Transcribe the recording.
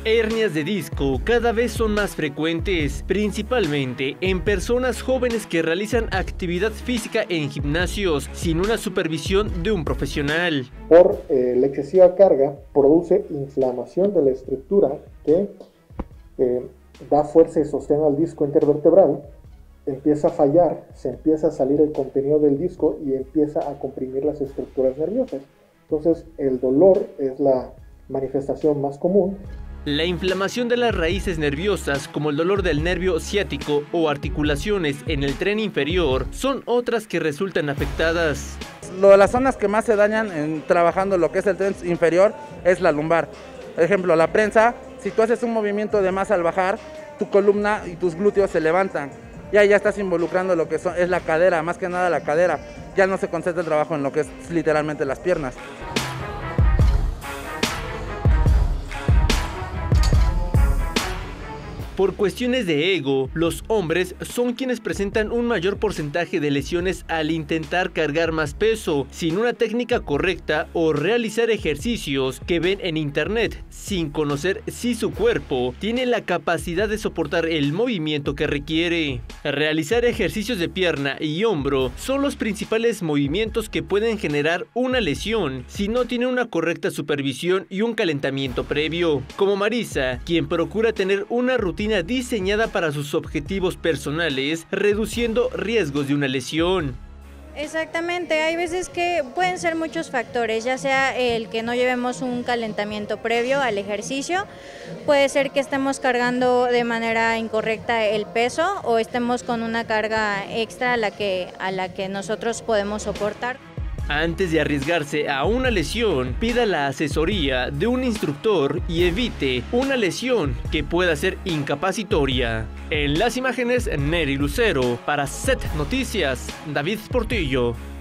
Hernias de disco cada vez son más frecuentes, principalmente en personas jóvenes que realizan actividad física en gimnasios sin una supervisión de un profesional. Por la excesiva carga produce inflamación de la estructura que da fuerza y sostén al disco intervertebral, empieza a fallar, se empieza a salir el contenido del disco y empieza a comprimir las estructuras nerviosas. Entonces el dolor es la manifestación más común. La inflamación de las raíces nerviosas, como el dolor del nervio ciático o articulaciones en el tren inferior, son otras que resultan afectadas. Las zonas que más se dañan trabajando lo que es el tren inferior es la lumbar. Por ejemplo, la prensa, si tú haces un movimiento de más al bajar, tu columna y tus glúteos se levantan. Ya estás involucrando lo que es la cadera, más que nada la cadera. Ya no se concentra el trabajo en lo que es literalmente las piernas. Por cuestiones de ego, los hombres son quienes presentan un mayor porcentaje de lesiones al intentar cargar más peso, sin una técnica correcta o realizar ejercicios que ven en internet, sin conocer si su cuerpo tiene la capacidad de soportar el movimiento que requiere. Realizar ejercicios de pierna y hombro son los principales movimientos que pueden generar una lesión si no tiene una correcta supervisión y un calentamiento previo. Como Marisa, quien procura tener una rutina diseñada para sus objetivos personales, reduciendo riesgos de una lesión. Exactamente, hay veces que pueden ser muchos factores, ya sea el que no llevemos un calentamiento previo al ejercicio, puede ser que estemos cargando de manera incorrecta el peso o estemos con una carga extra a la que nosotros podemos soportar. Antes de arriesgarse a una lesión, pida la asesoría de un instructor y evite una lesión que pueda ser incapacitoria. En las imágenes, Neri Lucero. Para Set Noticias, David Portillo.